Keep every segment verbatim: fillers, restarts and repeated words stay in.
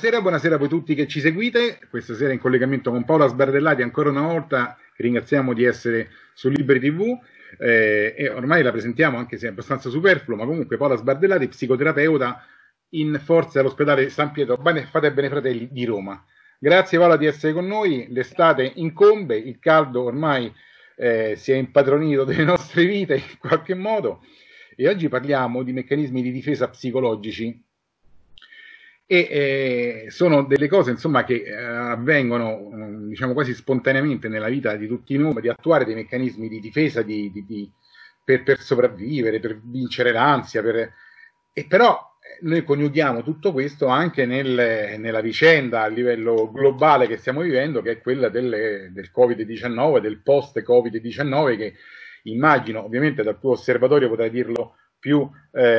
buonasera, buonasera a voi tutti che ci seguite. Questa sera in collegamento con Paola Sbardellati, ancora una volta ringraziamo di essere su Liberi tivù eh, e ormai la presentiamo anche se è abbastanza superfluo, ma comunque Paola Sbardellati, psicoterapeuta in forze all'ospedale San Pietro Fate Bene Fratelli di Roma. Grazie Paola di essere con noi, l'estate incombe, il caldo ormai eh, si è impadronito delle nostre vite in qualche modo e oggi parliamo di meccanismi di difesa psicologici. E eh, sono delle cose insomma che eh, avvengono eh, diciamo quasi spontaneamente nella vita di tutti noi, di attuare dei meccanismi di difesa di, di, di, per, per sopravvivere, per vincere l'ansia, per... e però noi coniughiamo tutto questo anche nel, nella vicenda a livello globale che stiamo vivendo, che è quella delle, del Covid diciannove, del post-Covid diciannove, che immagino ovviamente dal tuo osservatorio potrai dirlo più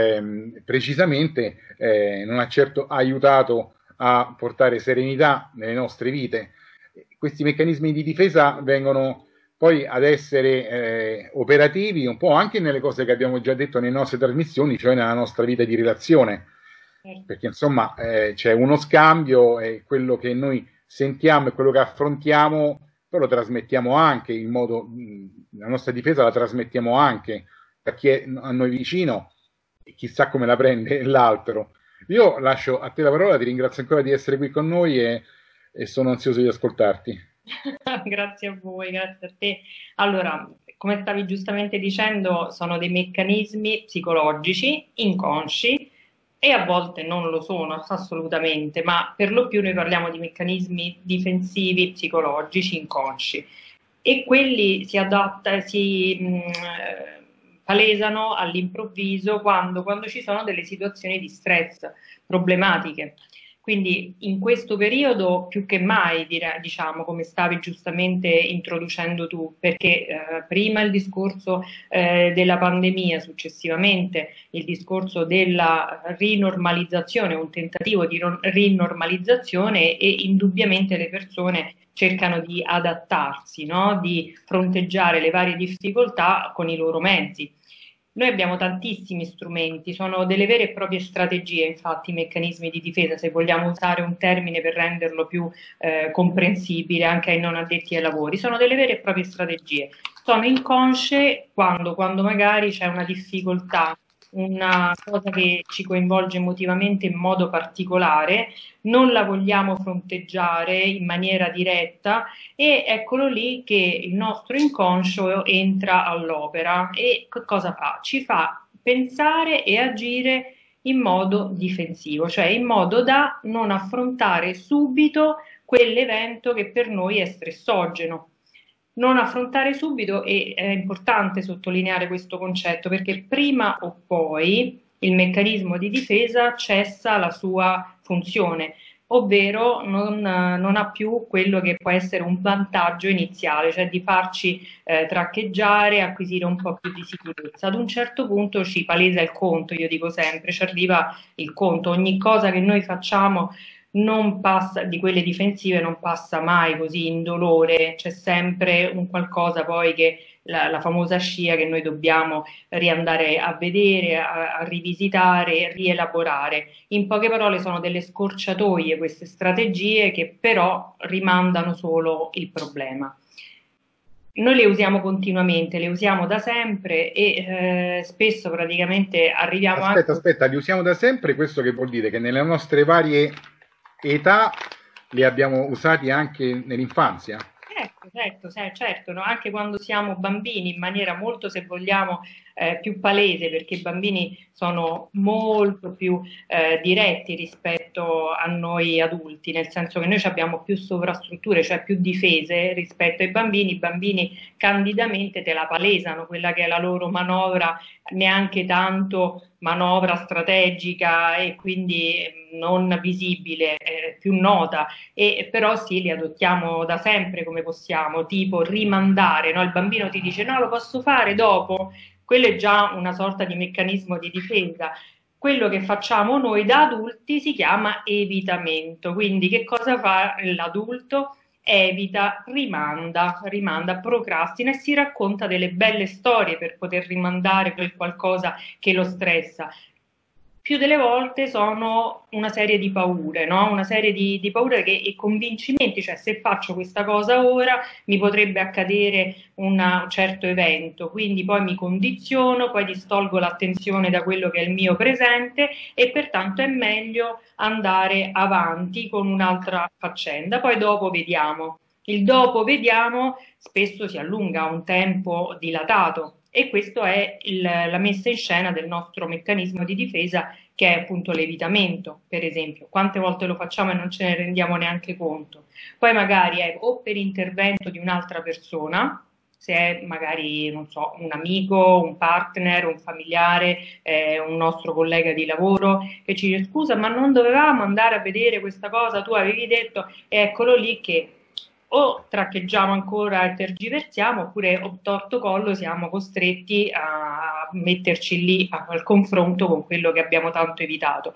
eh, precisamente, eh, non ha certo aiutato a portare serenità nelle nostre vite. Questi meccanismi di difesa vengono poi ad essere eh, operativi un po' anche nelle cose che abbiamo già detto nelle nostre trasmissioni, cioè nella nostra vita di relazione, perché insomma eh, c'è uno scambio e quello che noi sentiamo e quello che affrontiamo poi lo trasmettiamo anche in modo, la nostra difesa la trasmettiamo anche a chi è a noi vicino e chissà come la prende l'altro. Io lascio a te la parola, ti ringrazio ancora di essere qui con noi e, e sono ansioso di ascoltarti. Grazie a voi, grazie a te. Allora, come stavi giustamente dicendo, sono dei meccanismi psicologici inconsci e a volte non lo sono assolutamente, ma per lo più noi parliamo di meccanismi difensivi psicologici inconsci e quelli si adatta, si mh, palesano all'improvviso quando, quando ci sono delle situazioni di stress problematiche. Quindi in questo periodo più che mai, diciamo, come stavi giustamente introducendo tu, perché eh, prima il discorso eh, della pandemia, successivamente il discorso della rinormalizzazione, un tentativo di rinormalizzazione e indubbiamente le persone cercano di adattarsi, no? Di fronteggiare le varie difficoltà con i loro mezzi. Noi abbiamo tantissimi strumenti, sono delle vere e proprie strategie, infatti, i meccanismi di difesa, se vogliamo usare un termine per renderlo più eh, comprensibile anche ai non addetti ai lavori, sono delle vere e proprie strategie. Sono inconsce quando, quando magari c'è una difficoltà, una cosa che ci coinvolge emotivamente in modo particolare, non la vogliamo fronteggiare in maniera diretta e eccolo lì che il nostro inconscio entra all'opera e cosa fa? Ci fa pensare e agire in modo difensivo, cioè in modo da non affrontare subito quell'evento che per noi è stressogeno. Non affrontare subito, e è importante sottolineare questo concetto perché prima o poi il meccanismo di difesa cessa la sua funzione, ovvero non, non ha più quello che può essere un vantaggio iniziale, cioè di farci eh, traccheggiare, acquisire un po' più di sicurezza. Ad un certo punto ci palesa il conto, io dico sempre, ci arriva il conto, ogni cosa che noi facciamo non passa, di quelle difensive non passa mai così indolore, c'è sempre un qualcosa poi che la, la famosa scia che noi dobbiamo riandare a vedere, a, a rivisitare, rielaborare. In poche parole sono delle scorciatoie queste strategie che però rimandano solo il problema. Noi le usiamo continuamente, le usiamo da sempre e eh, spesso praticamente arriviamo aspetta, anche... Aspetta, li usiamo da sempre, questo che vuol dire? Che nelle nostre varie età li abbiamo usati anche nell'infanzia? Certo, certo, certo, no? Anche quando siamo bambini in maniera molto, se vogliamo, eh, più palese, perché i bambini sono molto più eh, diretti rispetto a noi adulti, nel senso che noi abbiamo più sovrastrutture, cioè più difese rispetto ai bambini. I bambini candidamente te la palesano, quella che è la loro manovra, neanche tanto manovra strategica e quindi non visibile, eh, più nota, e però sì, li adottiamo da sempre come possiamo, tipo rimandare, no? Il bambino ti dice no, lo posso fare dopo, quello è già una sorta di meccanismo di difesa. Quello che facciamo noi da adulti si chiama evitamento, quindi che cosa fa l'adulto? Evita, rimanda, rimanda, procrastina e si racconta delle belle storie per poter rimandare quel qualcosa che lo stressa. più delle volte sono una serie di paure, no? Una serie di, di paure che, e convincimenti, cioè se faccio questa cosa ora mi potrebbe accadere una, un certo evento, quindi poi mi condiziono, poi distolgo l'attenzione da quello che è il mio presente e pertanto è meglio andare avanti con un'altra faccenda, poi dopo vediamo. Il dopo vediamo spesso si allunga a un tempo dilatato e questo è il, la messa in scena del nostro meccanismo di difesa che è appunto l'evitamento, per esempio. Quante volte lo facciamo e non ce ne rendiamo neanche conto. Poi magari è o per intervento di un'altra persona, se è magari, non so, un amico, un partner, un familiare, eh, un nostro collega di lavoro che ci dice scusa ma non dovevamo andare a vedere questa cosa, tu avevi detto, e eccolo lì che o traccheggiamo ancora e tergiversiamo oppure obtorto collo siamo costretti a metterci lì al confronto con quello che abbiamo tanto evitato.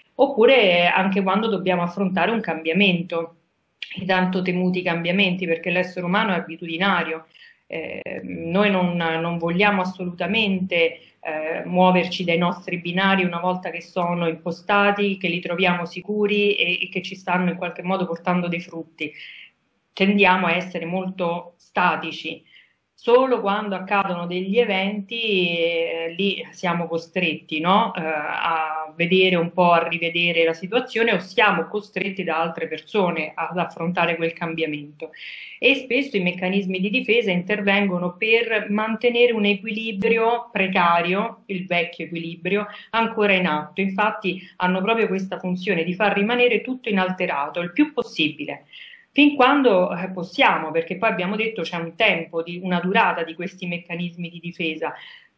Oppure anche quando dobbiamo affrontare un cambiamento, i tanto temuti cambiamenti, perché l'essere umano è abitudinario. Eh, noi non, non vogliamo assolutamente eh, muoverci dai nostri binari una volta che sono impostati, che li troviamo sicuri e, e che ci stanno in qualche modo portando dei frutti. Tendiamo a essere molto statici. Solo quando accadono degli eventi eh, lì siamo costretti, no? eh, a vedere un po', a rivedere la situazione o siamo costretti da altre persone ad affrontare quel cambiamento. E spesso i meccanismi di difesa intervengono per mantenere un equilibrio precario, il vecchio equilibrio, ancora in atto. Infatti hanno proprio questa funzione di far rimanere tutto inalterato il più possibile. Fin quando eh, possiamo, perché poi abbiamo detto c'è un tempo, di, una durata di questi meccanismi di difesa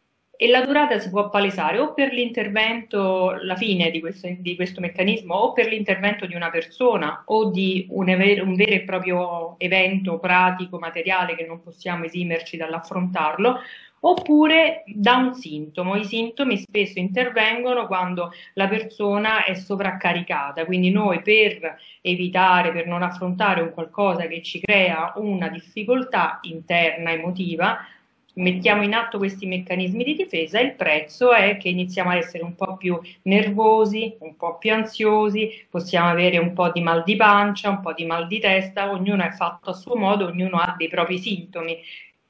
e la durata si può palesare o per l'intervento, la fine di questo, di questo meccanismo, o per l'intervento di una persona o di un, un vero e proprio evento pratico, materiale che non possiamo esimerci dall'affrontarlo, oppure da un sintomo. I sintomi spesso intervengono quando la persona è sovraccaricata, quindi noi per evitare, per non affrontare un qualcosa che ci crea una difficoltà interna emotiva, mettiamo in atto questi meccanismi di difesa e il prezzo è che iniziamo a essere un po' più nervosi, un po' più ansiosi, possiamo avere un po' di mal di pancia, un po' di mal di testa, ognuno è fatto a suo modo, ognuno ha dei propri sintomi.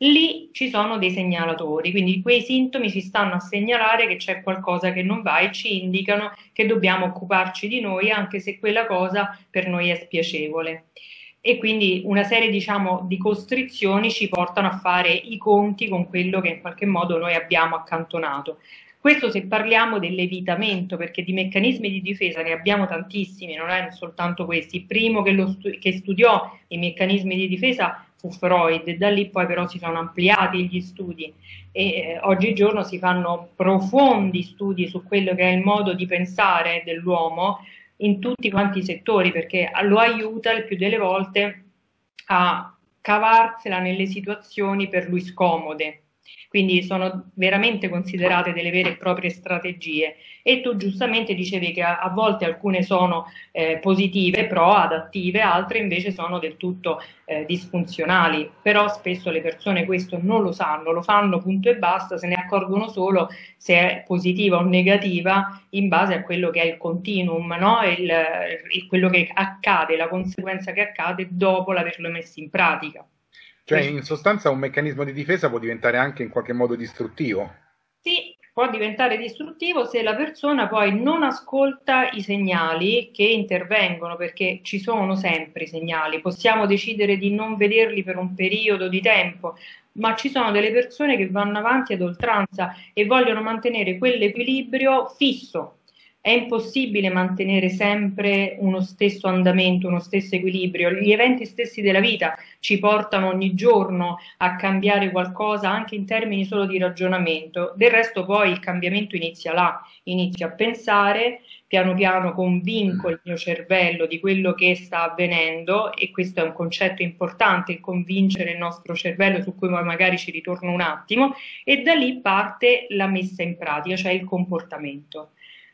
Lì ci sono dei segnalatori, quindi quei sintomi ci stanno a segnalare che c'è qualcosa che non va e ci indicano che dobbiamo occuparci di noi anche se quella cosa per noi è spiacevole. E quindi una serie, diciamo, di costrizioni ci portano a fare i conti con quello che in qualche modo noi abbiamo accantonato. Questo se parliamo dell'evitamento, perché di meccanismi di difesa ne abbiamo tantissimi, non è soltanto questi. Il primo che, lo stu- che studiò i meccanismi di difesa fu Freud, e da lì poi però si sono ampliati gli studi e eh, oggigiorno si fanno profondi studi su quello che è il modo di pensare dell'uomo in tutti quanti i settori, perché lo aiuta il più delle volte a cavarsela nelle situazioni per lui scomode. Quindi sono veramente considerate delle vere e proprie strategie e tu giustamente dicevi che a, a volte alcune sono eh, positive, pro, adattive, altre invece sono del tutto eh, disfunzionali, però spesso le persone questo non lo sanno, lo fanno punto e basta, se ne accorgono solo se è positiva o negativa in base a quello che è il continuum, no? il, il, quello che accade, la conseguenza che accade dopo l'averlo messo in pratica. Cioè, in sostanza un meccanismo di difesa può diventare anche in qualche modo distruttivo. Sì, può diventare distruttivo se la persona poi non ascolta i segnali che intervengono, perché ci sono sempre i segnali, possiamo decidere di non vederli per un periodo di tempo, ma ci sono delle persone che vanno avanti ad oltranza e vogliono mantenere quell'equilibrio fisso. È impossibile mantenere sempre uno stesso andamento, uno stesso equilibrio. Gli eventi stessi della vita ci portano ogni giorno a cambiare qualcosa anche in termini solo di ragionamento. Del resto poi il cambiamento inizia là, inizio a pensare, piano piano convinco il mio cervello di quello che sta avvenendo e questo è un concetto importante, il convincere il nostro cervello su cui magari ci ritorno un attimo e da lì parte la messa in pratica, cioè il comportamento.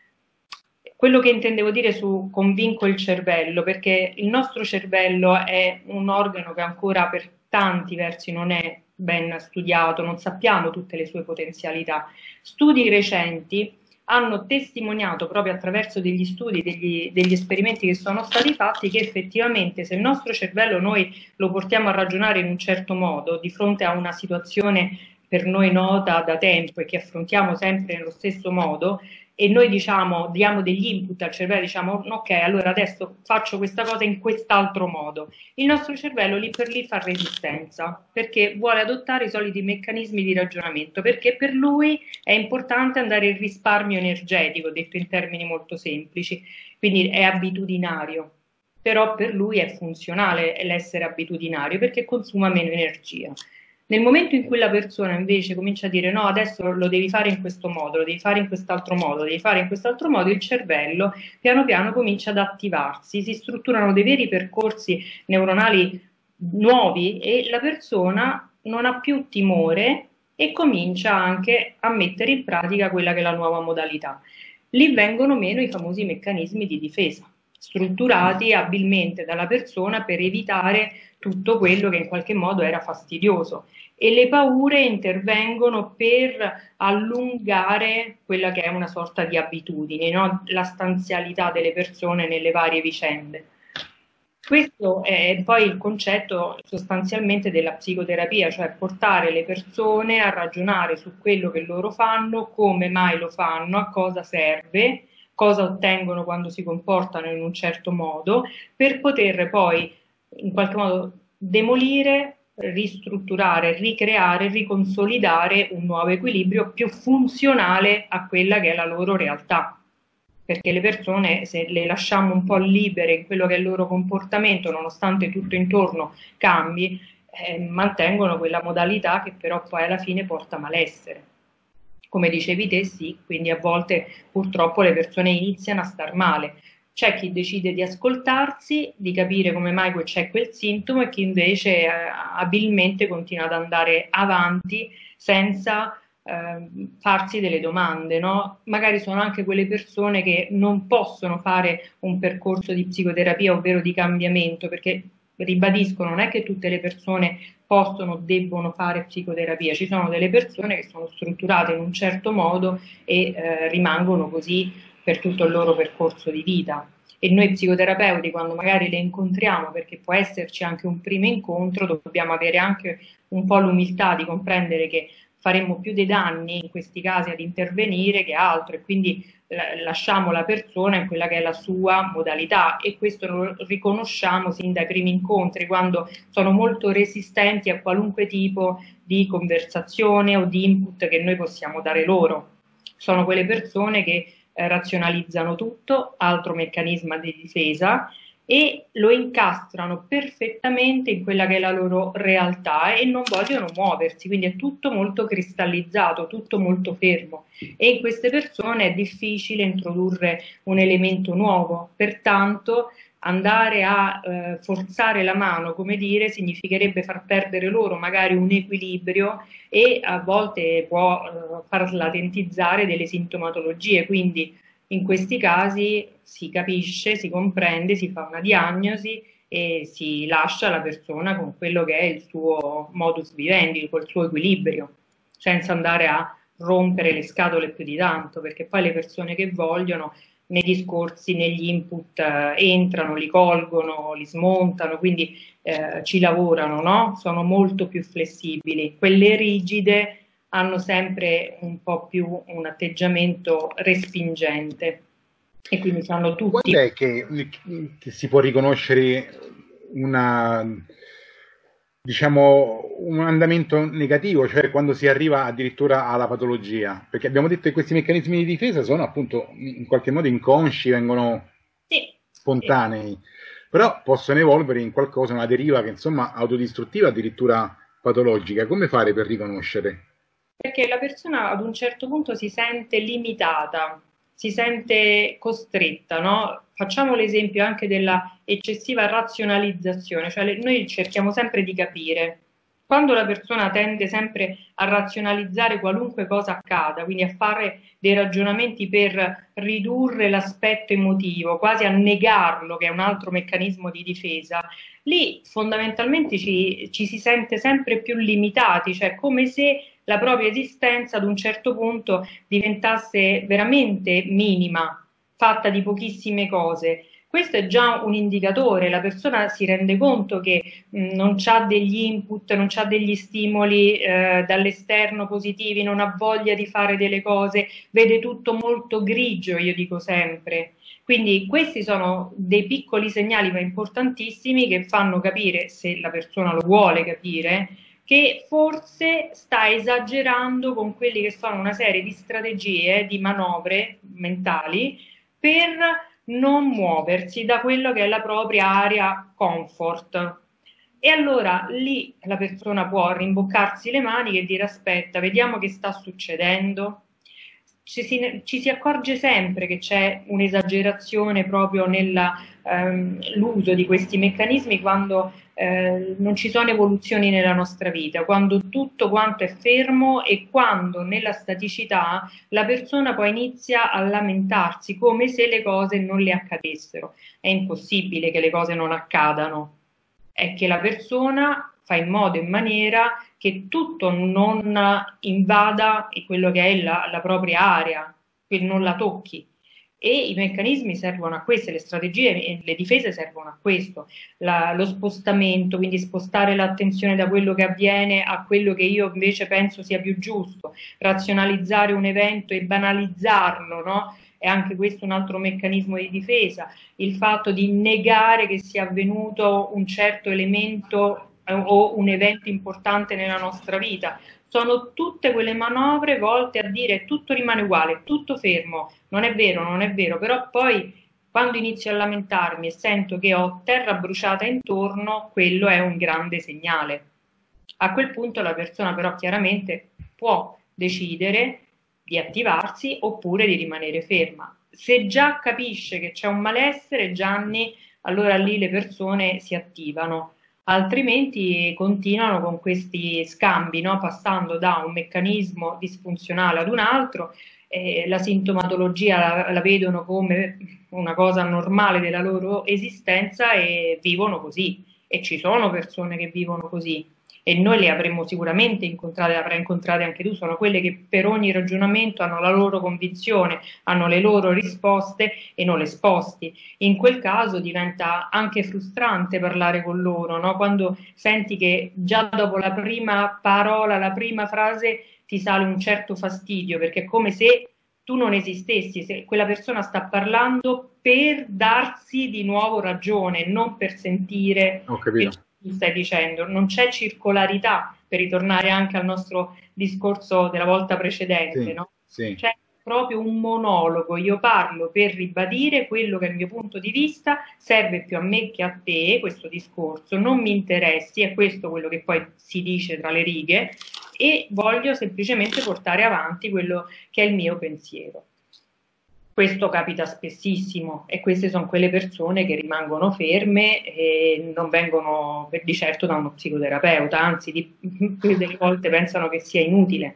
Quello che intendevo dire su convinco il cervello, perché il nostro cervello è un organo che ancora per tanti versi non è ben studiato, non sappiamo tutte le sue potenzialità. Studi recenti hanno testimoniato proprio attraverso degli studi, degli, degli esperimenti che sono stati fatti, che effettivamente se il nostro cervello noi lo portiamo a ragionare in un certo modo di fronte a una situazione per noi nota da tempo e che affrontiamo sempre nello stesso modo, e noi diciamo, diamo degli input al cervello, diciamo ok, allora adesso faccio questa cosa in quest'altro modo, il nostro cervello lì per lì fa resistenza, perché vuole adottare i soliti meccanismi di ragionamento, perché per lui è importante andare in risparmio energetico, detto in termini molto semplici, quindi è abitudinario, però per lui è funzionale l'essere abitudinario perché consuma meno energia. Nel momento in cui la persona invece comincia a dire no, adesso lo devi fare in questo modo, lo devi fare in quest'altro modo, lo devi fare in quest'altro modo, il cervello piano piano comincia ad attivarsi, si strutturano dei veri percorsi neuronali nuovi e la persona non ha più timore e comincia anche a mettere in pratica quella che è la nuova modalità. Lì vengono meno i famosi meccanismi di difesa, strutturati abilmente dalla persona per evitare tutto quello che in qualche modo era fastidioso, e le paure intervengono per allungare quella che è una sorta di abitudine, no? La stanzialità delle persone nelle varie vicende. Questo è poi il concetto sostanzialmente della psicoterapia, cioè portare le persone a ragionare su quello che loro fanno, come mai lo fanno, a cosa serve, cosa ottengono quando si comportano in un certo modo, per poter poi in qualche modo demolire, ristrutturare, ricreare, riconsolidare un nuovo equilibrio più funzionale a quella che è la loro realtà. Perché le persone, se le lasciamo un po' libere in quello che è il loro comportamento, nonostante tutto intorno cambi, eh, mantengono quella modalità che però poi alla fine porta malessere. Come dicevi te, sì, quindi a volte purtroppo le persone iniziano a star male. C'è chi decide di ascoltarsi, di capire come mai c'è quel sintomo, e chi invece eh, abilmente continua ad andare avanti senza eh, farsi delle domande, no? Magari sono anche quelle persone che non possono fare un percorso di psicoterapia, ovvero di cambiamento, perché ribadisco, non è che tutte le persone possono o debbono fare psicoterapia, ci sono delle persone che sono strutturate in un certo modo e eh, rimangono così per tutto il loro percorso di vita. E noi psicoterapeuti, quando magari le incontriamo, perché può esserci anche un primo incontro, dobbiamo avere anche un po' l'umiltà di comprendere che faremmo più dei danni in questi casi ad intervenire che altro, e quindi lasciamo la persona in quella che è la sua modalità, e questo lo riconosciamo sin dai primi incontri, quando sono molto resistenti a qualunque tipo di conversazione o di input che noi possiamo dare loro. Sono quelle persone che eh, razionalizzano tutto, altro meccanismo di difesa, e lo incastrano perfettamente in quella che è la loro realtà e non vogliono muoversi, quindi è tutto molto cristallizzato, tutto molto fermo, e in queste persone è difficile introdurre un elemento nuovo, pertanto andare a eh, forzare la mano, come dire, significherebbe far perdere loro magari un equilibrio e a volte può eh, far latentizzare delle sintomatologie, quindi in questi casi si capisce, si comprende, si fa una diagnosi e si lascia la persona con quello che è il suo modus vivendi, col suo equilibrio, senza andare a rompere le scatole più di tanto, perché poi le persone che vogliono nei discorsi, negli input eh, entrano, li colgono, li smontano, quindi eh, ci lavorano, no? Sono molto più flessibili. Quelle rigide hanno sempre un po' più un atteggiamento respingente, e quindi sanno tutti. Quando è che, che si può riconoscere una, diciamo, un andamento negativo, cioè quando si arriva addirittura alla patologia? Perché abbiamo detto che questi meccanismi di difesa sono appunto in qualche modo inconsci, vengono sì, spontanei, sì. Però possono evolvere in qualcosa, una deriva che insomma autodistruttiva, addirittura patologica. Come fare per riconoscere? Perché la persona ad un certo punto si sente limitata, si sente costretta, no? Facciamo l'esempio anche della eccessiva razionalizzazione, cioè noi cerchiamo sempre di capire. quando la persona tende sempre a razionalizzare qualunque cosa accada, quindi a fare dei ragionamenti per ridurre l'aspetto emotivo, quasi a negarlo, che è un altro meccanismo di difesa, lì fondamentalmente ci, ci si sente sempre più limitati, cioè come se la propria esistenza ad un certo punto diventasse veramente minima, fatta di pochissime cose. Questo è già un indicatore, la persona si rende conto che mh, non ha degli input, non ha degli stimoli eh, dall'esterno positivi, non ha voglia di fare delle cose, vede tutto molto grigio, io dico sempre. Quindi questi sono dei piccoli segnali ma importantissimi che fanno capire, se la persona lo vuole capire, che forse sta esagerando con quelli che sono una serie di strategie, di manovre mentali per non muoversi da quello che è la propria area comfort. E allora lì la persona può rimboccarsi le maniche e dire aspetta, vediamo che sta succedendo. Ci si, ci si accorge sempre che c'è un'esagerazione proprio nell'uso ehm, di questi meccanismi quando eh, non ci sono evoluzioni nella nostra vita, quando tutto quanto è fermo e quando nella staticità la persona poi inizia a lamentarsi come se le cose non le accadessero. È impossibile che le cose non accadano, è che la persona fa in modo e in maniera che tutto non invada quello che è la, la propria area, che non la tocchi. E i meccanismi servono a questo, le strategie e le difese servono a questo, la, lo spostamento, quindi spostare l'attenzione da quello che avviene a quello che io invece penso sia più giusto, razionalizzare un evento e banalizzarlo, no? È anche questo un altro meccanismo di difesa, il fatto di negare che sia avvenuto un certo elemento o un evento importante nella nostra vita. Sono tutte quelle manovre volte a dire tutto rimane uguale, tutto fermo, non è vero, non è vero, però poi quando inizio a lamentarmi e sento che ho terra bruciata intorno, quello è un grande segnale. A quel punto la persona però chiaramente può decidere di attivarsi oppure di rimanere ferma. Se già capisce che c'è un malessere, Gianni, allora lì le persone si attivano. Altrimenti continuano con questi scambi, no? Passando da un meccanismo disfunzionale ad un altro, eh, la sintomatologia la, la vedono come una cosa normale della loro esistenza e vivono così. E ci sono persone che vivono così e noi le avremmo sicuramente incontrate, le avrai incontrate anche tu, sono quelle che per ogni ragionamento hanno la loro convinzione, hanno le loro risposte e non le sposti. In quel caso diventa anche frustrante parlare con loro, no? Quando senti che già dopo la prima parola, la prima frase ti sale un certo fastidio, perché è come se tu non esistessi, se quella persona sta parlando per darsi di nuovo ragione, non per sentire Ho capito. che tu stai dicendo. Non c'è circolarità, per ritornare anche al nostro discorso della volta precedente, Sì, no? sì. C'è proprio un monologo, io parlo per ribadire quello che è il mio punto di vista, serve più a me che a te questo discorso, non mi interessi, è questo quello che poi si dice tra le righe, e voglio semplicemente portare avanti quello che è il mio pensiero. Questo capita spessissimo e queste sono quelle persone che rimangono ferme e non vengono per di certo da uno psicoterapeuta, anzi di, delle volte pensano che sia inutile.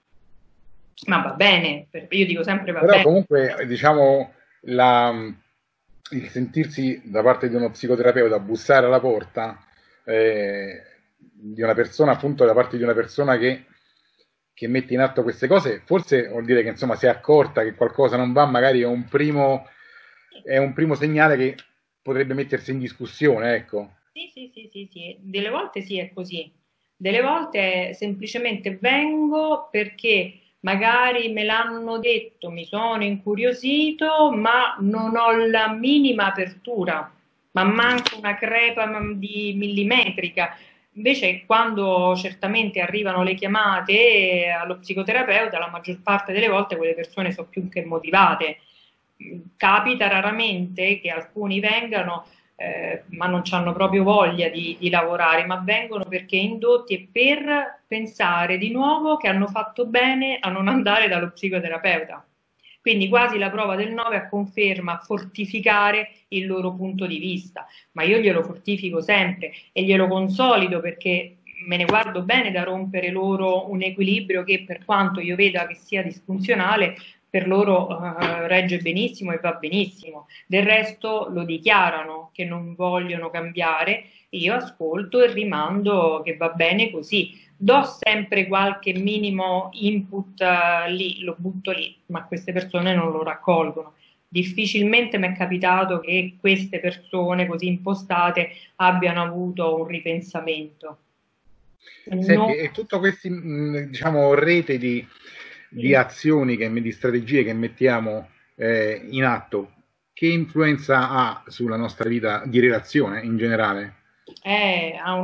Ma va bene, io dico sempre va Però bene. comunque, diciamo, la, il sentirsi da parte di uno psicoterapeuta bussare alla porta eh, di una persona, appunto da parte di una persona che, che mette in atto queste cose, forse vuol dire che insomma si è accorta che qualcosa non va, magari è un primo, è un primo segnale che potrebbe mettersi in discussione, ecco. Sì, sì, sì, sì, sì, delle volte sì è così, delle volte semplicemente vengo perché magari me l'hanno detto, mi sono incuriosito, ma non ho la minima apertura, ma manco una crepa di millimetrica. Invece quando certamente arrivano le chiamate allo psicoterapeuta, la maggior parte delle volte quelle persone sono più che motivate. Capita raramente che alcuni vengano eh, ma non hanno proprio voglia di, di lavorare, ma vengono perché indotti e per pensare di nuovo che hanno fatto bene a non andare dallo psicoterapeuta. Quindi quasi la prova del nove a conferma, a fortificare il loro punto di vista, ma io glielo fortifico sempre e glielo consolido perché me ne guardo bene da rompere loro un equilibrio che, per quanto io veda che sia disfunzionale, per loro uh, regge benissimo e va benissimo. Del resto lo dichiarano che non vogliono cambiare, io ascolto e rimando che va bene così. Do sempre qualche minimo input uh, lì, lo butto lì, ma queste persone non lo raccolgono. Difficilmente mi è capitato che queste persone così impostate abbiano avuto un ripensamento. Senti, non... e tutto questi, diciamo, rete di, di azioni, che, di strategie che mettiamo eh, in atto, che influenza ha sulla nostra vita di relazione in generale? Eh, ha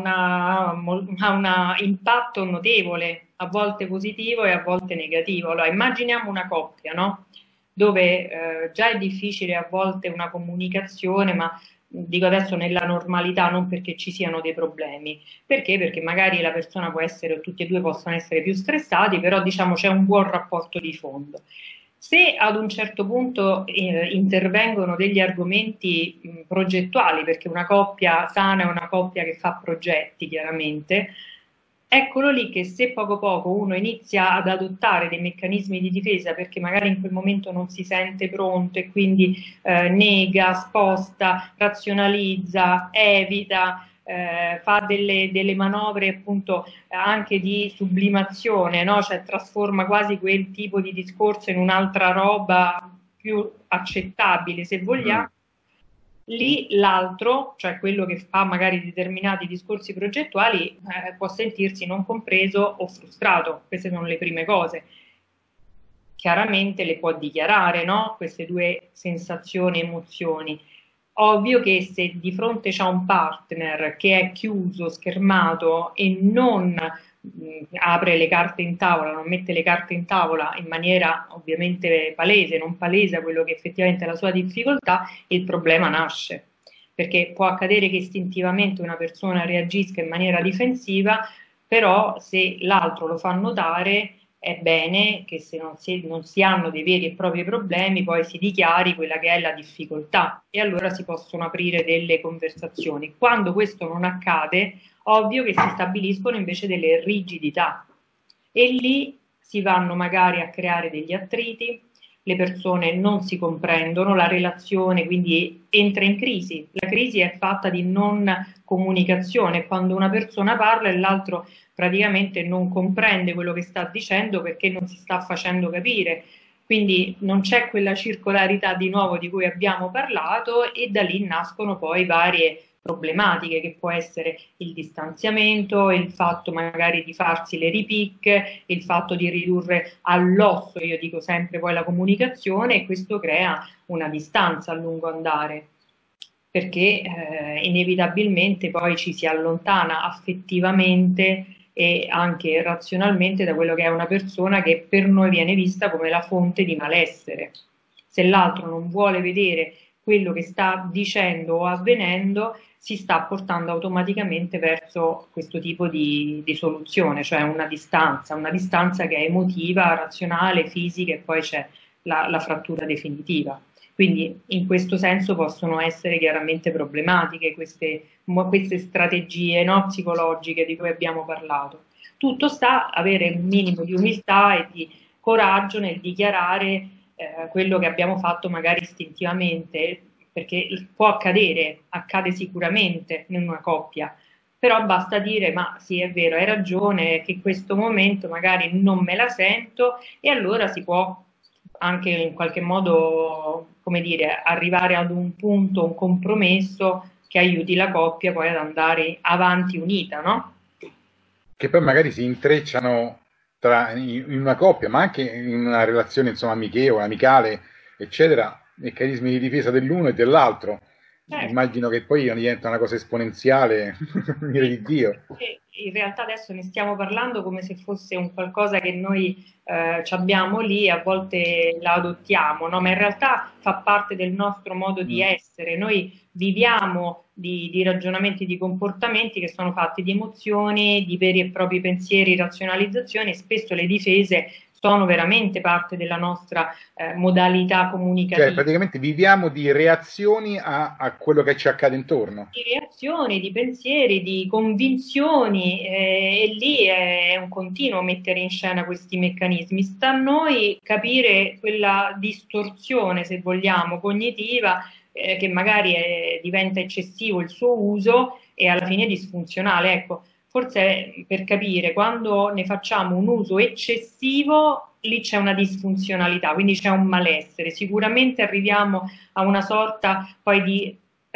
un impatto notevole, a volte positivo e a volte negativo. Allora, immaginiamo una coppia, no? Dove eh, già è difficile a volte una comunicazione, ma dico adesso nella normalità, non perché ci siano dei problemi. Perché? Perché magari la persona può essere, o tutti e due possono essere più stressati, però diciamo c'è un buon rapporto di fondo. Se ad un certo punto eh, intervengono degli argomenti mh, progettuali, perché una coppia sana è una coppia che fa progetti, chiaramente, eccolo lì che se poco poco uno inizia ad adottare dei meccanismi di difesa perché magari in quel momento non si sente pronto e quindi eh, nega, sposta, razionalizza, evita, eh, fa delle, delle manovre appunto anche di sublimazione, no? Cioè trasforma quasi quel tipo di discorso in un'altra roba più accettabile, se vogliamo. Mm. Lì l'altro, cioè quello che fa magari determinati discorsi progettuali, eh, può sentirsi non compreso o frustrato. Queste sono le prime cose. Chiaramente le può dichiarare, no? Queste due sensazioni, emozioni. Ovvio che se di fronte c'è un partner che è chiuso, schermato e non mh, apre le carte in tavola, non mette le carte in tavola in maniera ovviamente palese, non palesa quello che effettivamente è la sua difficoltà, il problema nasce. Perché può accadere che istintivamente una persona reagisca in maniera difensiva, però se l'altro lo fa notare, è bene che se non si, non si hanno dei veri e propri problemi poi si dichiari quella che è la difficoltà e allora si possono aprire delle conversazioni. Quando questo non accade, ovvio che si stabiliscono invece delle rigidità e lì si vanno magari a creare degli attriti, le persone non si comprendono, la relazione quindi entra in crisi. La crisi è fatta di non comunicazione, quando una persona parla e l'altro praticamente non comprende quello che sta dicendo perché non si sta facendo capire. Quindi non c'è quella circolarità di nuovo di cui abbiamo parlato e da lì nascono poi varie problematiche che può essere il distanziamento, il fatto magari di farsi le ripicche, il fatto di ridurre all'osso, io dico sempre poi la comunicazione e questo crea una distanza a lungo andare perché eh, inevitabilmente poi ci si allontana affettivamente e anche razionalmente da quello che è una persona che per noi viene vista come la fonte di malessere. Se l'altro non vuole vedere quello che sta dicendo o avvenendo, si sta portando automaticamente verso questo tipo di, di soluzione, cioè una distanza, una distanza che è emotiva, razionale, fisica e poi c'è la, la frattura definitiva. Quindi in questo senso possono essere chiaramente problematiche queste, queste strategie, no, psicologiche di cui abbiamo parlato. Tutto sta a avere un minimo di umiltà e di coraggio nel dichiarare eh, quello che abbiamo fatto magari istintivamente, perché può accadere, accade sicuramente in una coppia, però basta dire ma sì è vero, hai ragione, che in questo momento magari non me la sento e allora si può anche in qualche modo, come dire, arrivare ad un punto, un compromesso che aiuti la coppia poi ad andare avanti unita, no? Che poi magari si intrecciano tra, in una coppia, ma anche in una relazione insomma amichevole, amicale, eccetera, meccanismi di difesa dell'uno e dell'altro. Certo. Immagino che poi diventa una cosa esponenziale, mire di Dio. In realtà adesso ne stiamo parlando come se fosse un qualcosa che noi eh, abbiamo lì e a volte la adottiamo, no? Ma in realtà fa parte del nostro modo di essere. Noi viviamo di, di ragionamenti, di comportamenti che sono fatti di emozioni, di veri e propri pensieri, razionalizzazioni e spesso le difese sono veramente parte della nostra eh, modalità comunicativa. Cioè, praticamente viviamo di reazioni a, a quello che ci accade intorno. Di reazioni, di pensieri, di convinzioni, eh, e lì è un continuo mettere in scena questi meccanismi. Sta a noi capire quella distorsione, se vogliamo, cognitiva, eh, che magari è, diventa eccessivo il suo uso e alla fine disfunzionale. Ecco, forse per capire, quando ne facciamo un uso eccessivo, lì c'è una disfunzionalità, quindi c'è un malessere. Sicuramente arriviamo a una sorta poi di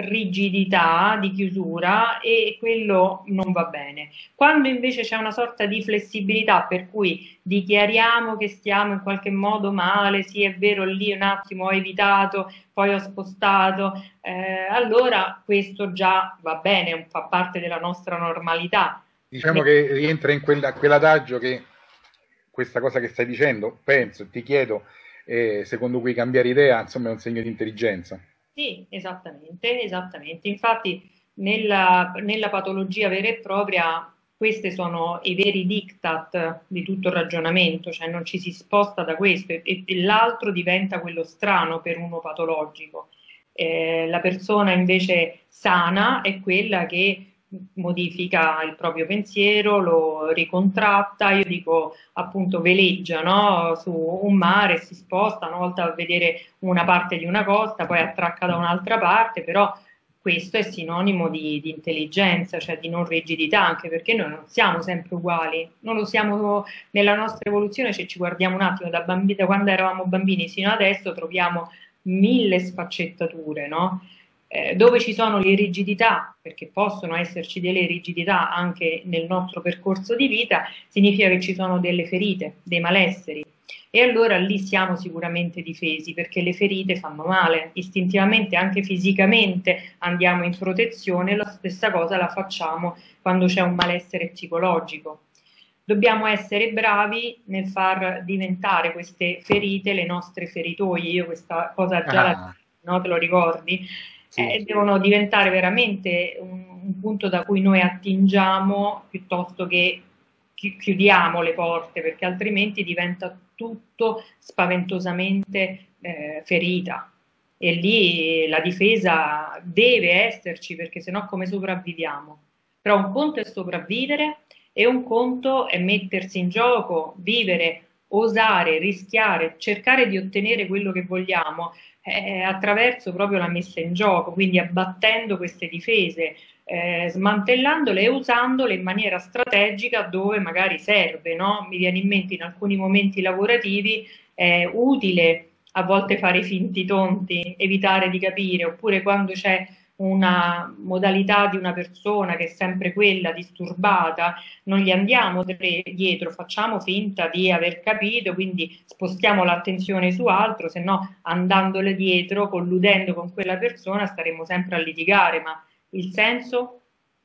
rigidità, di chiusura, e quello non va bene. Quando invece c'è una sorta di flessibilità, per cui dichiariamo che stiamo in qualche modo male, sì è vero, lì un attimo ho evitato, poi ho spostato, eh, allora questo già va bene, fa parte della nostra normalità. Diciamo che rientra in quella, quell'adagio che questa cosa che stai dicendo, penso, ti chiedo, eh, secondo cui cambiare idea, insomma, è un segno di intelligenza. Sì, esattamente, esattamente. Infatti nella, nella patologia vera e propria questi sono i veri diktat di tutto il ragionamento, cioè non ci si sposta da questo, e, e l'altro diventa quello strano per uno patologico. Eh, la persona invece sana è quella che modifica il proprio pensiero, lo ricontratta, io dico appunto veleggia, no? Su un mare, si sposta, una volta a vedere una parte di una costa, poi attracca da un'altra parte, però questo è sinonimo di, di intelligenza, cioè di non rigidità, anche perché noi non siamo sempre uguali, non lo siamo nella nostra evoluzione, se ci guardiamo un attimo da, bambini, da quando eravamo bambini sino adesso troviamo mille sfaccettature, no? Eh, dove ci sono le rigidità, perché possono esserci delle rigidità anche nel nostro percorso di vita, significa che ci sono delle ferite, dei malesseri, e allora lì siamo sicuramente difesi, perché le ferite fanno male, istintivamente, anche fisicamente andiamo in protezione. La stessa cosa la facciamo quando c'è un malessere psicologico. Dobbiamo essere bravi nel far diventare queste ferite le nostre feritoie. Io questa cosa già Ah. la, no, te lo ricordi? Sì, Eh, sì. devono diventare veramente un, un punto da cui noi attingiamo piuttosto che chi- chiudiamo le porte, perché altrimenti diventa tutto spaventosamente eh, ferita. E lì la difesa deve esserci, perché sennò come sopravviviamo? Però un conto è sopravvivere e un conto è mettersi in gioco, vivere, osare, rischiare, cercare di ottenere quello che vogliamo eh, attraverso proprio la messa in gioco, quindi abbattendo queste difese, eh, smantellandole e usandole in maniera strategica dove magari serve, no? Mi viene in mente in alcuni momenti lavorativi è utile a volte fare i finti tonti, evitare di capire, oppure quando c'è una modalità di una persona che è sempre quella disturbata, non gli andiamo dietro, facciamo finta di aver capito, quindi spostiamo l'attenzione su altro, se no andandole dietro, colludendo con quella persona, staremo sempre a litigare, ma il senso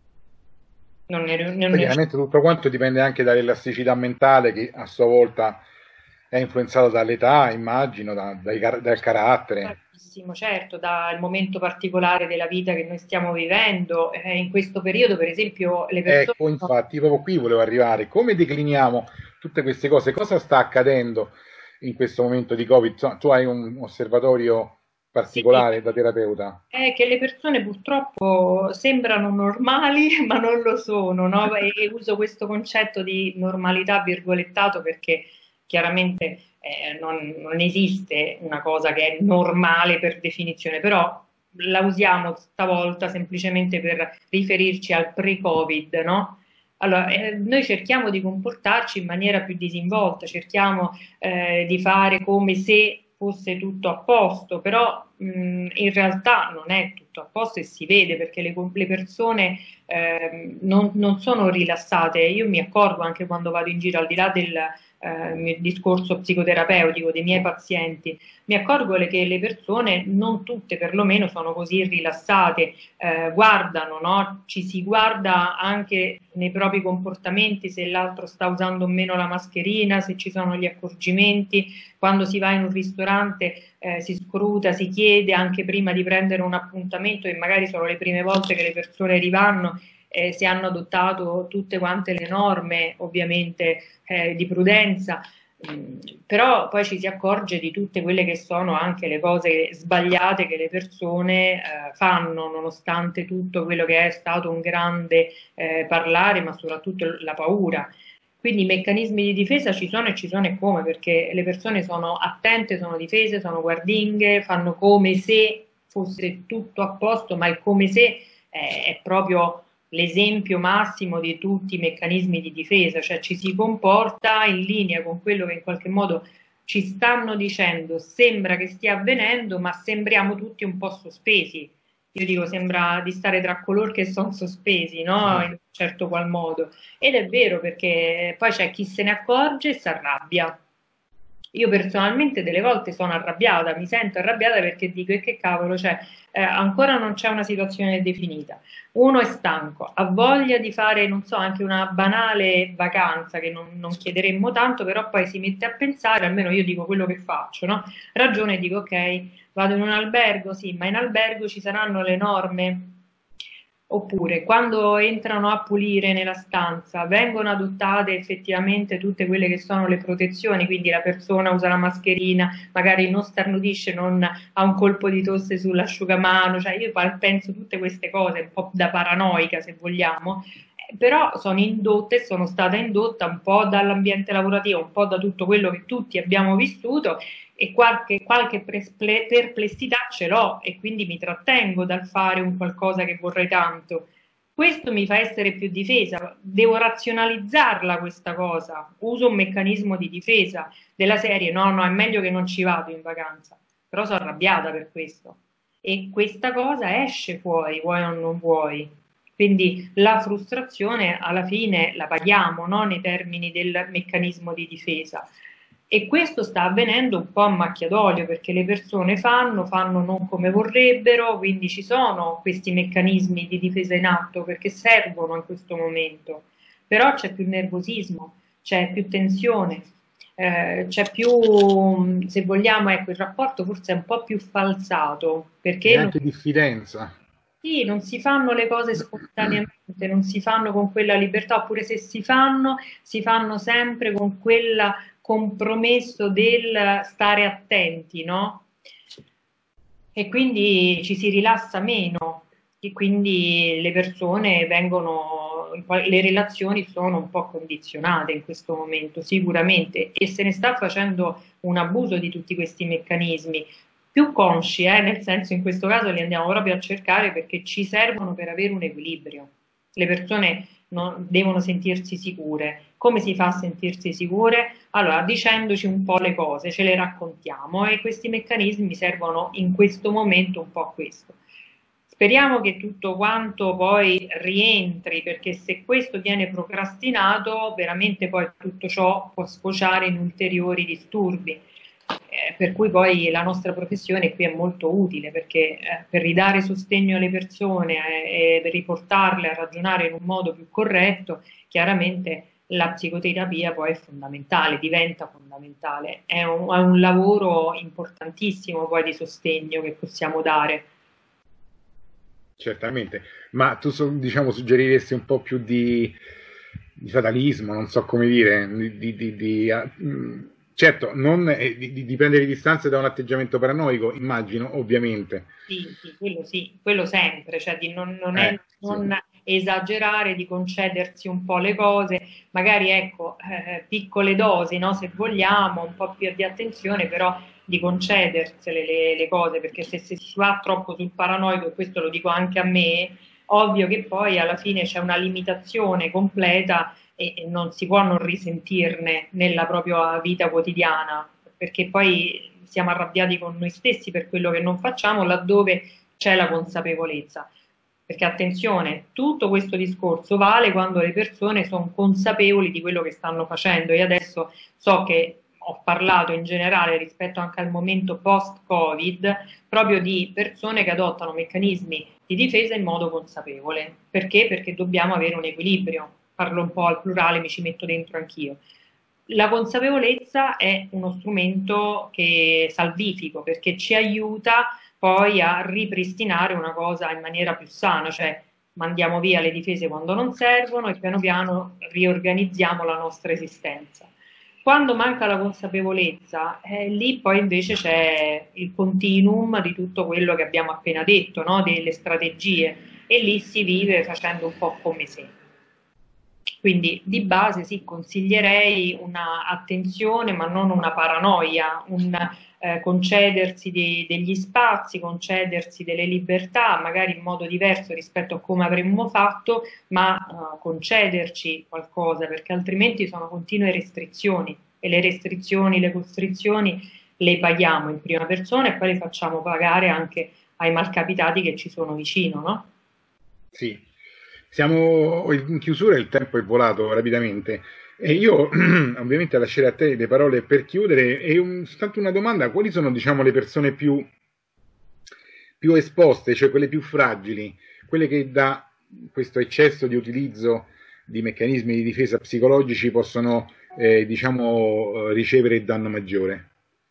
non ne, non Poi ne... chiaramente tutto quanto dipende anche dall'elasticità mentale, che a sua volta è influenzato dall'età, immagino, da, dai, dal carattere. Certo, dal momento particolare della vita che noi stiamo vivendo, eh, in questo periodo per esempio le persone... Ecco, infatti, proprio qui volevo arrivare. Come decliniamo tutte queste cose? Cosa sta accadendo in questo momento di Covid? Insomma, tu hai un osservatorio particolare Sì, da terapeuta? è che le persone purtroppo sembrano normali, ma non lo sono, no? E uso questo concetto di normalità virgolettato perché chiaramente eh, non, non esiste una cosa che è normale per definizione, però la usiamo stavolta semplicemente per riferirci al pre-Covid, no? Allora, eh, noi cerchiamo di comportarci in maniera più disinvolta, cerchiamo eh, di fare come se fosse tutto a posto, però mh, in realtà non è tutto a posto e si vede perché le, le persone eh, non, non sono rilassate. Io mi accorgo anche quando vado in giro, al di là del eh, mio discorso psicoterapeutico dei miei pazienti, mi accorgo che le persone, non tutte perlomeno, sono così rilassate, eh, guardano, no? Ci si guarda anche nei propri comportamenti, se l'altro sta usando o meno la mascherina, se ci sono gli accorgimenti, quando si va in un ristorante eh, si scruta, si chiede anche prima di prendere un appuntamento, e magari sono le prime volte che le persone rivanno, eh, se hanno adottato tutte quante le norme ovviamente eh, di prudenza. Mm, però poi ci si accorge di tutte quelle che sono anche le cose sbagliate che le persone eh, fanno, nonostante tutto quello che è stato un grande eh, parlare, ma soprattutto la paura. Quindi i meccanismi di difesa ci sono e ci sono e come, perché le persone sono attente, sono difese, sono guardinghe, fanno come se fosse tutto a posto, ma il come se eh, è proprio l'esempio massimo di tutti i meccanismi di difesa, cioè ci si comporta in linea con quello che in qualche modo ci stanno dicendo, sembra che stia avvenendo, ma sembriamo tutti un po' sospesi. Io dico, sembra di stare tra coloro che sono sospesi, no? In un certo qual modo. Ed è vero, perché poi c'è chi se ne accorge e si arrabbia. Io personalmente delle volte sono arrabbiata, mi sento arrabbiata perché dico, e che cavolo, cioè, eh, ancora non c'è una situazione definita. Uno è stanco, ha voglia di fare, non so, anche una banale vacanza che non, non chiederemmo tanto, però poi si mette a pensare, almeno io dico quello che faccio, no? Ragione e dico, ok, vado in un albergo, sì, ma in albergo ci saranno le norme. Oppure quando entrano a pulire nella stanza vengono adottate effettivamente tutte quelle che sono le protezioni, quindi la persona usa la mascherina, magari non starnutisce, non ha un colpo di tosse sull'asciugamano, cioè io penso tutte queste cose, un po' da paranoica se vogliamo, eh, però sono indotte, sono stata indotta un po' dall'ambiente lavorativo, un po' da tutto quello che tutti abbiamo vissuto e qualche, qualche perplessità ce l'ho e quindi mi trattengo dal fare un qualcosa che vorrei tanto. Questo mi fa essere più difesa, devo razionalizzarla questa cosa, uso un meccanismo di difesa della serie, no, no, è meglio che non ci vado in vacanza, però sono arrabbiata per questo. E questa cosa esce fuori, vuoi o non vuoi. Quindi la frustrazione alla fine la paghiamo, no? Nei termini del meccanismo di difesa. E questo sta avvenendo un po' a macchia d'olio perché le persone fanno, fanno non come vorrebbero, quindi ci sono questi meccanismi di difesa in atto perché servono in questo momento, però c'è più nervosismo, c'è più tensione, eh, c'è più, se vogliamo, ecco, il rapporto forse è un po' più falsato E perché non, anche diffidenza. sì, non si fanno le cose spontaneamente, non si fanno con quella libertà, oppure se si fanno, si fanno sempre con quel compromesso del stare attenti, no? E quindi ci si rilassa meno e quindi le persone vengono, le relazioni sono un po' condizionate in questo momento, sicuramente, e se ne sta facendo un abuso di tutti questi meccanismi più consci, eh, nel senso in questo caso li andiamo proprio a cercare perché ci servono per avere un equilibrio. Le persone non, devono sentirsi sicure. Come si fa a sentirsi sicure? Allora, dicendoci un po' le cose, ce le raccontiamo e questi meccanismi servono in questo momento un po' a questo. Speriamo che tutto quanto poi rientri, perché se questo viene procrastinato, veramente poi tutto ciò può sfociare in ulteriori disturbi. Eh, per cui poi la nostra professione qui è molto utile perché eh, per ridare sostegno alle persone eh, e per riportarle a ragionare in un modo più corretto, chiaramente la psicoterapia poi è fondamentale, diventa fondamentale, è un, è un lavoro importantissimo poi di sostegno che possiamo dare. Certamente, ma tu diciamo suggeriresti un po' più di, di fatalismo, non so come dire, di, di, di, uh, certo, non eh, di, di prendere distanze da un atteggiamento paranoico, immagino, ovviamente. Sì, sì, quello sì, quello sempre, cioè di non, non, è, Eh, non sì. esagerare, di concedersi un po' le cose, magari ecco, eh, piccole dosi, no, se vogliamo, un po' più di attenzione, però di concedersele le, le cose, perché se, se si va troppo sul paranoico, e questo lo dico anche a me, ovvio che poi alla fine c'è una limitazione completa e, e non si può non risentirne nella propria vita quotidiana, perché poi siamo arrabbiati con noi stessi per quello che non facciamo laddove c'è la consapevolezza. Perché attenzione, tutto questo discorso vale quando le persone sono consapevoli di quello che stanno facendo. Io adesso so che ho parlato in generale rispetto anche al momento post-Covid, proprio di persone che adottano meccanismi di difesa in modo consapevole. Perché? Perché dobbiamo avere un equilibrio. Parlo un po' al plurale, mi ci metto dentro anch'io. La consapevolezza è uno strumento che è salvifico perché ci aiuta poi a ripristinare una cosa in maniera più sana, cioè mandiamo via le difese quando non servono e piano piano riorganizziamo la nostra esistenza. Quando manca la consapevolezza, eh, lì poi invece c'è il continuum di tutto quello che abbiamo appena detto, no? Delle strategie, e lì si vive facendo un po' come se. Quindi di base sì, consiglierei una attenzione, ma non una paranoia, un eh, concedersi di, degli spazi, concedersi delle libertà, magari in modo diverso rispetto a come avremmo fatto, ma eh, concederci qualcosa, perché altrimenti sono continue restrizioni e le restrizioni, le costrizioni le paghiamo in prima persona e poi le facciamo pagare anche ai malcapitati che ci sono vicino, no? Sì, siamo in chiusura, il tempo è volato rapidamente e io ovviamente lascerei a te le parole per chiudere e un, soltanto una domanda: quali sono, diciamo, le persone più, più esposte, cioè quelle più fragili, quelle che da questo eccesso di utilizzo di meccanismi di difesa psicologici possono, eh, diciamo, ricevere il danno maggiore?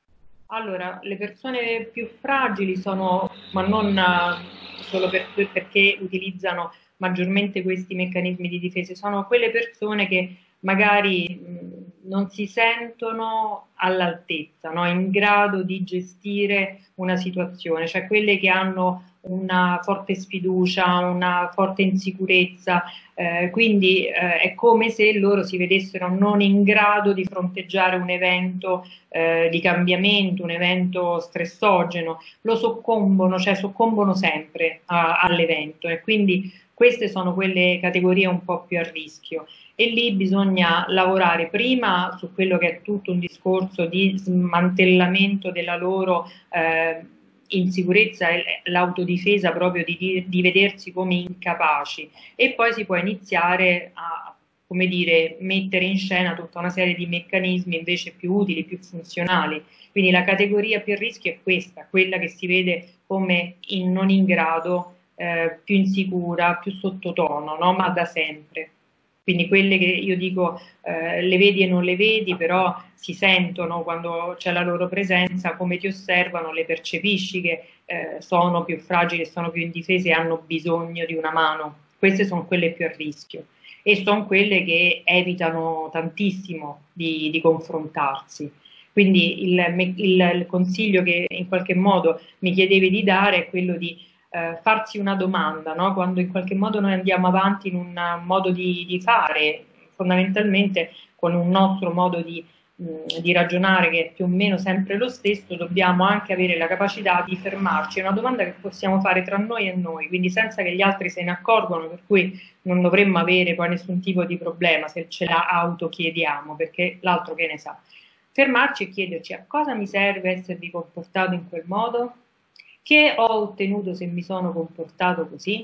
Allora, le persone più fragili sono, ma non eh, solo per- perché utilizzano maggiormente questi meccanismi di difesa, sono quelle persone che magari mh, non si sentono all'altezza, no? In grado di gestire una situazione, cioè quelle che hanno una forte sfiducia, una forte insicurezza, eh, quindi eh, è come se loro si vedessero non in grado di fronteggiare un evento eh, di cambiamento, un evento stressogeno, lo soccombono, cioè soccombono sempre a, all'evento, e quindi queste sono quelle categorie un po' più a rischio. E lì bisogna lavorare prima su quello che è tutto un discorso di smantellamento della loro eh, insicurezza e l'autodifesa, proprio di, di vedersi come incapaci, e poi si può iniziare a, come dire, mettere in scena tutta una serie di meccanismi invece più utili, più funzionali. Quindi la categoria più a rischio è questa, quella che si vede come in, non in grado, eh, più insicura, più sottotono, no? Ma da sempre. Quindi quelle che io dico eh, le vedi e non le vedi, però si sentono quando c'è la loro presenza, come ti osservano, le percepisci che eh, sono più fragili, sono più indifese e hanno bisogno di una mano. Queste sono quelle più a rischio e sono quelle che evitano tantissimo di, di confrontarsi. Quindi il, il, il consiglio che in qualche modo mi chiedevi di dare è quello di eh, farsi una domanda, no? Quando in qualche modo noi andiamo avanti in un modo di, di fare, fondamentalmente con un nostro modo di, mh, di ragionare che è più o meno sempre lo stesso, dobbiamo anche avere la capacità di fermarci. È una domanda che possiamo fare tra noi e noi, quindi senza che gli altri se ne accorgano, per cui non dovremmo avere poi nessun tipo di problema se ce la autochiediamo, perché l'altro che ne sa. Fermarci e chiederci: a cosa mi serve essermi comportato in quel modo? Che ho ottenuto se mi sono comportato così?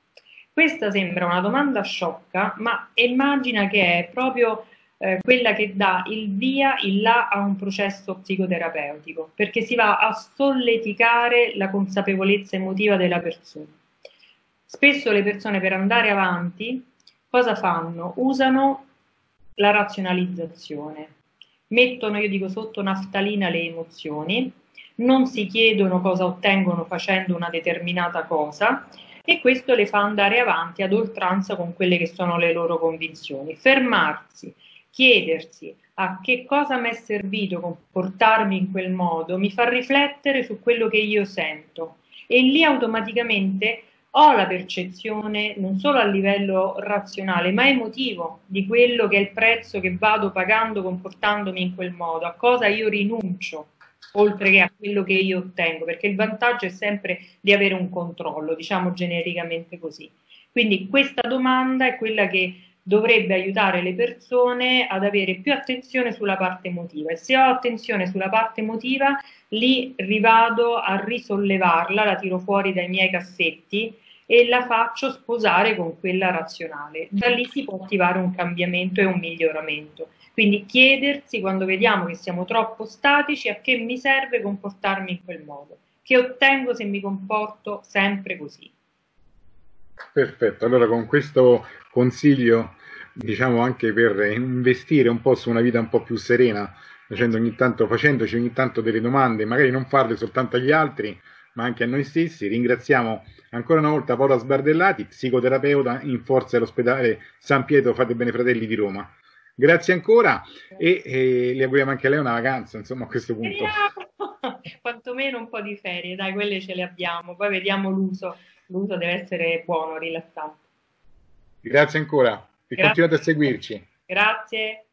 Questa sembra una domanda sciocca, ma immagina che è proprio eh, quella che dà il via, il là a un processo psicoterapeutico, perché si va a solleticare la consapevolezza emotiva della persona. Spesso le persone, per andare avanti, cosa fanno? Usano la razionalizzazione, mettono, io dico, sotto naftalina le emozioni, non si chiedono cosa ottengono facendo una determinata cosa, e questo le fa andare avanti ad oltranza con quelle che sono le loro convinzioni. Fermarsi, chiedersi a che cosa mi è servito comportarmi in quel modo, mi fa riflettere su quello che io sento, e lì automaticamente ho la percezione non solo a livello razionale ma emotivo di quello che è il prezzo che vado pagando comportandomi in quel modo, a cosa io rinuncio oltre che a quello che io ottengo, perché il vantaggio è sempre di avere un controllo, diciamo genericamente così. Quindi questa domanda è quella che dovrebbe aiutare le persone ad avere più attenzione sulla parte emotiva, e se ho attenzione sulla parte emotiva lì rivado a risollevarla, la tiro fuori dai miei cassetti e la faccio sposare con quella razionale. Da lì si può attivare un cambiamento e un miglioramento. Quindi chiedersi, quando vediamo che siamo troppo statici, a che mi serve comportarmi in quel modo, che ottengo se mi comporto sempre così. Perfetto, allora con questo consiglio, diciamo, anche per investire un po' su una vita un po' più serena, facendo ogni tanto, facendoci ogni tanto delle domande, magari non farle soltanto agli altri, ma anche a noi stessi, ringraziamo ancora una volta Paola Sbardellati, psicoterapeuta in forza dell'ospedale San Pietro Fate Bene Fratelli di Roma. Grazie ancora e, e le auguriamo anche a lei una vacanza, insomma, a questo punto. Speriamo! Quantomeno un po' di ferie, dai, quelle ce le abbiamo, poi vediamo l'uso. L'uso deve essere buono, rilassante. Grazie ancora e Grazie. continuate a seguirci. Grazie.